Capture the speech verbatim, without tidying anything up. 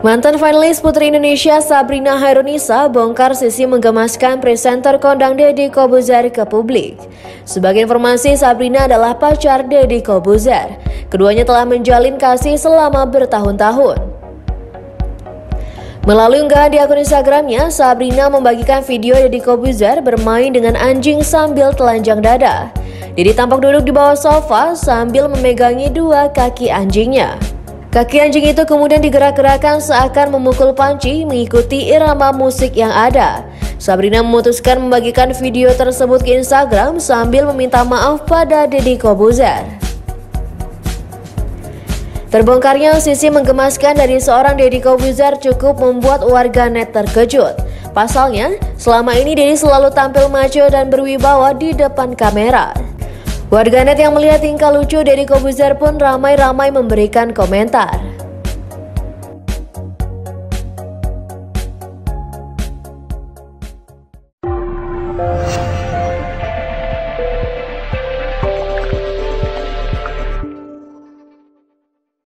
Mantan finalis Putri Indonesia Sabrina Hairunisa bongkar sisi menggemaskan presenter kondang Deddy Corbuzier ke publik. Sebagai informasi, Sabrina adalah pacar Deddy Corbuzier. Keduanya telah menjalin kasih selama bertahun-tahun. Melalui unggahan di akun Instagramnya, Sabrina membagikan video Deddy Corbuzier bermain dengan anjing sambil telanjang dada. Deddy tampak duduk di bawah sofa sambil memegangi dua kaki anjingnya. Kaki anjing itu kemudian digerak-gerakkan seakan memukul panci mengikuti irama musik yang ada. Sabrina memutuskan membagikan video tersebut ke Instagram sambil meminta maaf pada Deddy Corbuzier. Terbongkarnya sisi menggemaskan dari seorang Deddy Corbuzier cukup membuat warganet terkejut. Pasalnya, selama ini Deddy selalu tampil maco dan berwibawa di depan kamera. Warganet yang melihat tingkah lucu Deddy Corbuzier pun ramai-ramai memberikan komentar.